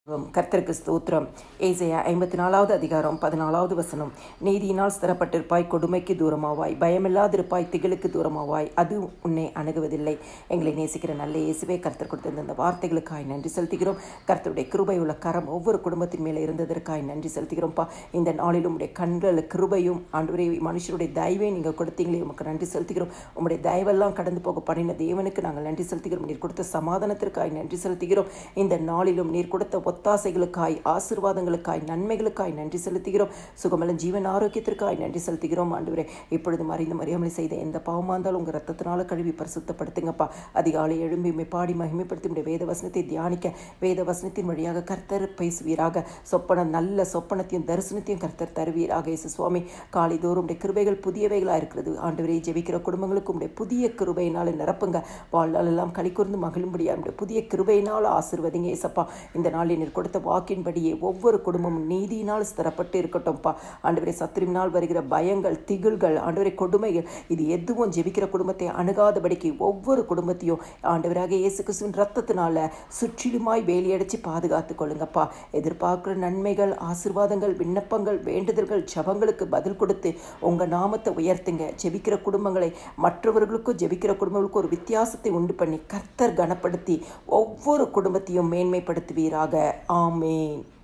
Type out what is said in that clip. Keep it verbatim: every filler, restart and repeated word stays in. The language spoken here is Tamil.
கர்த்தருக்கு ஸ்தோத்திரம். ஏசாயா ஐம்பத்தி நாலாவது அதிகாரம் பதினாலாவது வசனம். நீதியினால் ஸ்திரப்பட்டிருப்பாய், கொடுமைக்கு தூரமாவாய், பயமில்லாதிருப்பாய், திகிலுக்கு தூரமாவாய், அது உன்னை அணுகுவதில்லை. எங்களை நேசிக்கிற நல்ல இயேசுவே, கர்த்தர் கொடுத்த இந்த வார்த்தைகளுக்காய் நன்றி செலுத்துகிறோம். கர்த்தருடைய கிருபை உள்ள கரம் ஒவ்வொரு குடும்பத்தின் மேலே இருந்ததற்காய் நன்றி செலுத்துகிறோம்ப்பா. இந்த நாளிலும் உடைய கண்கள் கிருபையும் ஆண்டவரே மனுஷருடைய தயவை நீங்கள் கொடுத்தீங்களே, உமக்கு நன்றி செலுத்துகிறோம். உங்களுடைய தயவெல்லாம் கடந்து போக பண்ணின தேவனுக்கு நாங்கள் நன்றி செலுத்துகிறோம். நீர் கொடுத்த சமாதானத்திற்காய் நன்றி செலுத்துகிறோம். இந்த நாளிலும் நீர் கொடுத்த ஒத்தாசைகளுக்காய், ஆசீர்வாதங்களுக்காய், நன்மைகளுக்காய் நன்றி செலுத்துகிறோம். சுகமலம் ஜீவன் ஆரோக்கியத்திற்காய் நன்றி செலுத்துகிறோம். ஆண்டவரே, இப்பொழுது மறைந்து மறியாமல் செய்த எந்த பாவமாக இருந்தாலும் உங்கள் ரத்தத்தினால கழுவி பரிசுத்தப்படுத்துங்கப்பா. அதிகாலை எழும்பி பாடி மகிமைப்படுத்தி வேத வசனத்தை தியானிக்க, வேத வசனத்தின் வழியாக கர்த்தர் பேசுவீராக. சொப்பனம் நல்ல சொப்பனத்தையும் தரிசனத்தையும் கர்த்தர் தருவீராக. இயேசு சுவாமி, காலைதோறும் உடைய கிருபைகள் புதியவைகளாக இருக்கிறது. ஆண்டவரே, ஜெபிக்கிற குடும்பங்களுக்கு உடைய புதிய கிருபையினால் நிரப்புங்க. வாழ்நாள் எல்லாம் களி கூர்ந்து மகிழும்படியாக புதிய கிருபையினால் ஆசீர்வதிங்க ஏசப்பா. இந்த நாளில் நீர் கொடுத்த வாக்கின்படியே ஒவ்வொரு குடும்பமும் நீதியினால் ஸ்திரப்பட்டு இருக்கட்டும்ப்பா. ஆண்டவரே, சத்துருவினால் வருகிற பயங்கள், திகில்கள், ஆண்டவரே கொடுமைகள், இது எதுவும் ஜெபிக்கிற குடும்பத்தை அணுகாதபடிக்கு ஒவ்வொரு குடும்பத்தையும் ஆண்டவராக இயேசு கிறிஸ்துவின் ரத்தத்தினால சுற்றிலுமாய் வேலியடைச்சு பாதுகாத்து கொள்ளுங்கப்பா. எதிர்பார்க்கிற நன்மைகள், ஆசீர்வாதங்கள், விண்ணப்பங்கள், வேண்டுதல்கள், ஜபங்களுக்கு பதில் கொடுத்து உங்க நாமத்தை உயர்த்துங்க. ஜெபிக்கிற குடும்பங்களை மற்றவர்களுக்கும் ஜெபிக்கிற குடும்பங்களுக்கும் ஒரு வித்தியாசத்தை உண்டு பண்ணி கர்த்தர் கனப்படுத்தி ஒவ்வொரு குடும்பத்தையும் மேன்மைப்படுத்துவீராக. ஆமேன்.